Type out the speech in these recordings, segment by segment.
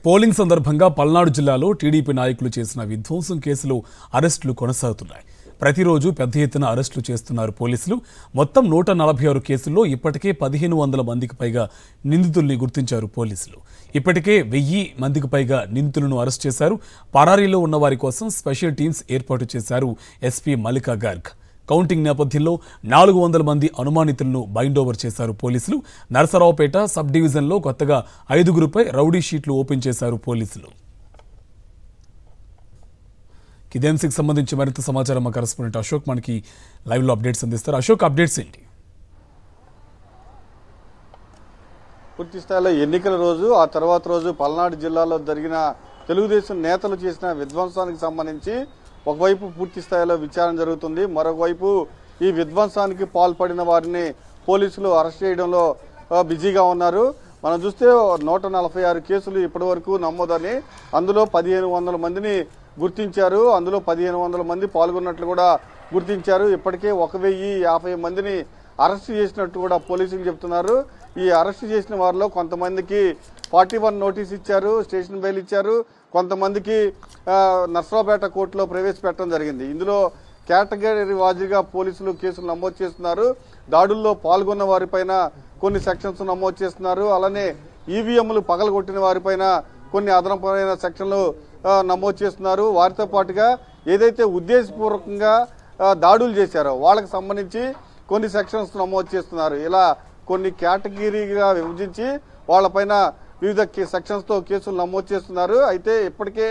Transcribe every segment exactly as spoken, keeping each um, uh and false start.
Polling సందర్భంగా పల్నాడు జిల్లాలో TDP నాయకులు చేసిన విధ్వంసం కేసులో అరెస్టులు కొనసాగుతున్నాయి. ప్రతిరోజు పెద్ద ఎత్తున అరెస్టులు చేస్తున్నారు పోలీసులు. మొత్తం నూట నలభై ఆరు కేసుల్లో ఇప్పటికే పదిహేను వందల మందికి పైగా నిందితుల్ని గుర్తించారు పోలీసులు. ఇప్పటికే వెయ్యి మందికి పైగా నిందితులను అరెస్ట్ చేశారు. పరారీలో ఉన్న వారి కోసం స్పెషల్ టీమ్స్ ఏర్పాటు చేశారు ఎస్పీ మల్లికా గార్గ్. కౌంటింగ్ నేపథ్యంలో నాలుగు వందల మంది అనుమానితులను బైండ్ ఓవర్ చేశారు పోలీసులు. నరసరావుపేట సబ్ డివిజన్లో కొత్తగా ఐదుగురుపై రౌడీ షీట్లు ఓపెన్ చేశారు పోలీసులు. ఇదే అంశానికి సంబంధించి మరింత సమాచారం మా కరెస్పాండెంట్ అశోక్ మనకి లైవ్లో అప్డేట్స్ అందిస్తారు. అశోక్, అప్డేట్స్ ఏంటి? పూర్తి స్థాయిలో ఎన్నికల రోజు ఆ తర్వాత రోజు పల్నాడు జిల్లాలో జరిగిన తెలుగుదేశం నేతలు చేసిన విధ్వంసానికి సంబంధించి ఒకవైపు పూర్తి స్థాయిలో విచారణ జరుగుతుంది. మరోవైపు ఈ విధ్వంసానికి పాల్పడిన వారిని పోలీసులు అరెస్ట్ చేయడంలో బిజీగా ఉన్నారు. మనం చూస్తే నూట నలభై ఆరు కేసులు ఇప్పటి వరకు నమోదని, అందులో పదిహేను వందల మందిని గుర్తించారు. అందులో పదిహేను వందల మంది పాల్గొన్నట్లు కూడా గుర్తించారు. ఇప్పటికే ఒక వెయ్యి యాభై మందిని అరెస్ట్ చేసినట్టు కూడా పోలీసులు చెప్తున్నారు. ఈ అరెస్ట్ చేసిన వారిలో కొంతమందికి ఫార్టీ వన్ నోటీస్ ఇచ్చారు, స్టేషన్ బెయిల్ ఇచ్చారు. కొంతమందికి నర్సరావుపేట కోర్టులో ప్రవేశపెట్టడం జరిగింది. ఇందులో కేటగిరీ వారీగా పోలీసులు కేసులు నమోదు చేస్తున్నారు. దాడుల్లో పాల్గొన్న వారిపైన కొన్ని సెక్షన్స్ నమోదు చేస్తున్నారు. అలానే ఈవీఎంలు పగలగొట్టిన వారిపైన కొన్ని అదనపైన సెక్షన్లు నమోదు చేస్తున్నారు. వారితో పాటుగా ఏదైతే ఉద్దేశపూర్వకంగా దాడులు చేశారో వాళ్ళకి సంబంధించి కొన్ని సెక్షన్స్ నమోదు చేస్తున్నారు. ఇలా కొన్ని కేటగిరీగా విభజించి వాళ్ళపైన వివిధ సెక్షన్స్తో కేసులు నమోదు చేస్తున్నారు. అయితే ఇప్పటికే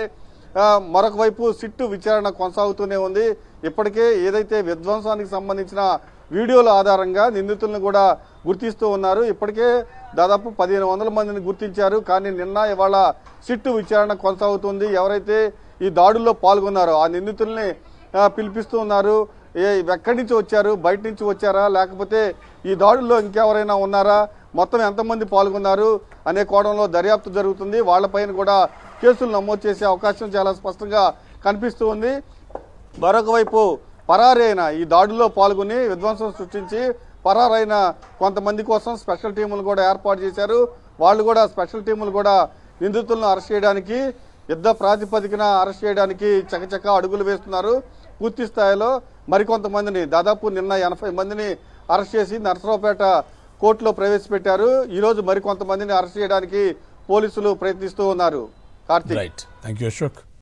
మరొక వైపు సిట్టు విచారణ కొనసాగుతూనే ఉంది. ఇప్పటికే ఏదైతే విధ్వంసానికి సంబంధించిన వీడియోల ఆధారంగా నిందితులను కూడా గుర్తిస్తూ ఉన్నారు. ఇప్పటికే దాదాపు పదిహేను వందల మందిని గుర్తించారు. కానీ నిన్న ఇవాళ సిట్టు విచారణ కొనసాగుతుంది. ఎవరైతే ఈ దాడుల్లో పాల్గొన్నారో ఆ నిందితుల్ని పిలిపిస్తూ ఉన్నారు. ఎక్కడి నుంచి వచ్చారు, బయట నుంచి వచ్చారా, లేకపోతే ఈ దాడుల్లో ఇంకెవరైనా ఉన్నారా, మొత్తం ఎంతమంది పాల్గొన్నారు అనే కోణంలో దర్యాప్తు జరుగుతుంది. వాళ్లపైన కూడా కేసులు నమోదు చేసే అవకాశం చాలా స్పష్టంగా కనిపిస్తూ ఉంది. మరొక వైపు పరారైన ఈ దాడుల్లో పాల్గొని విధ్వంసం సృష్టించి పరారైన కొంతమంది కోసం స్పెషల్ టీములు కూడా ఏర్పాటు చేశారు. వాళ్ళు కూడా స్పెషల్ టీములు కూడా నిందితులను అరెస్ట్ చేయడానికి, యుద్ధ ప్రాతిపదికన అరెస్ట్ చేయడానికి చకచక అడుగులు వేస్తున్నారు. పూర్తి స్థాయిలో మరికొంతమందిని దాదాపు నిన్న ఎనభై మందిని అరెస్ట్ చేసి నర్సరావుపేట కోర్టులో ప్రవేశపెట్టారు. ఈ రోజు మరికొంతమందిని అరెస్ట్ చేయడానికి పోలీసులు ప్రయత్నిస్తూ ఉన్నారు. కార్తీక్. Right, thank you Ashok.